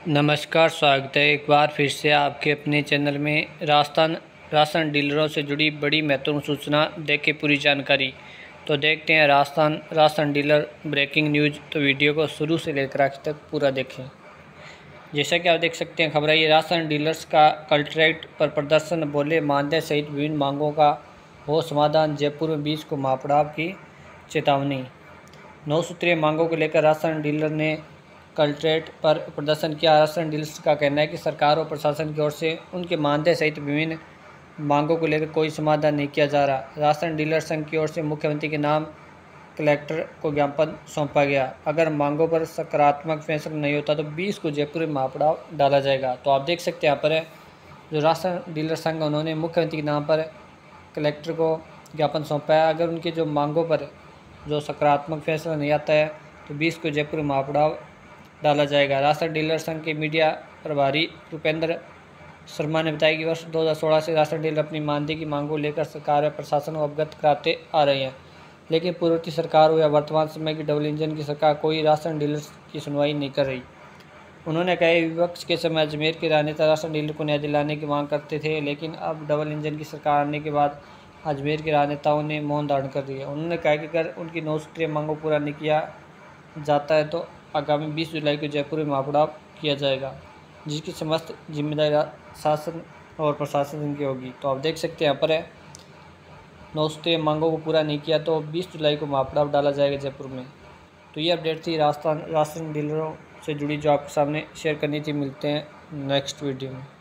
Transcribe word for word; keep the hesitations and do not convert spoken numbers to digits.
नमस्कार, स्वागत है एक बार फिर से आपके अपने चैनल में। राजस्थान राशन डीलरों से जुड़ी बड़ी महत्वपूर्ण सूचना, देखें पूरी जानकारी। तो देखते हैं Rajasthan ration dealer breaking news. तो वीडियो को शुरू से लेकर आखिर तक पूरा देखें। जैसा कि आप देख सकते हैं, खबर है ये राशन डीलर्स का कलेक्ट्रेट पर प्रदर्शन, बोले मानदेय सहित विभिन्न मांगों का हो समाधान। जयपुर में बीस को महापड़ाव की चेतावनी। नौ सूत्रीय मांगों को लेकर राशन डीलर ने कलेक्ट्रेट पर प्रदर्शन किया। राशन डीलर्स का कहना है कि सरकार और प्रशासन की ओर से उनके मानदेय सहित विभिन्न मांगों को लेकर कोई समाधान नहीं किया जा रहा। राशन डीलर संघ की ओर से मुख्यमंत्री के नाम कलेक्टर को ज्ञापन सौंपा गया। अगर मांगों पर सकारात्मक फैसला नहीं होता तो बीस को जयपुर में महापड़ाव डाला जाएगा। तो आप देख सकते हैं यहाँ पर है जो राशन डीलर संघ, उन्होंने मुख्यमंत्री के नाम पर कलेक्टर को ज्ञापन सौंपा है। अगर उनकी जो मांगों पर जो सकारात्मक फैसला नहीं आता है तो बीस को जयपुर में महापड़ाव डाला जाएगा। राशन डीलर संघ के मीडिया प्रभारी रुपेंद्र शर्मा ने बताया कि वर्ष दो हज़ार सोलह से राशन डीलर अपनी मानदेय की मांगों को लेकर सरकार व प्रशासन को अवगत कराते आ रहे हैं, लेकिन पूर्ववर्ती सरकार हो या वर्तमान समय की डबल इंजन की सरकार कोई राशन डीलर्स की सुनवाई नहीं कर रही। उन्होंने कहा विपक्ष के समय अजमेर के राजनेता राशन डीलर को न्याय दिलाने की मांग करते थे, लेकिन अब डबल इंजन की सरकार आने के बाद अजमेर के राजनेताओं ने मौन धारण कर दिया। उन्होंने कहा कि अगर उनकी नौ सूत्रीय मांगों को पूरा नहीं किया जाता है तो आगामी बीस जुलाई को जयपुर में महापड़ाव किया जाएगा, जिसकी समस्त जिम्मेदारी शासन और प्रशासन की होगी। तो आप देख सकते हैं यहाँ पर है नौ सूत्रीय मांगों को पूरा नहीं किया तो बीस जुलाई को महापड़ाव डाला जाएगा जयपुर में। तो ये अपडेट थी राजस्थान राशन डीलरों से जुड़ी जो आपके सामने शेयर करनी थी। मिलते हैं नेक्स्ट वीडियो में।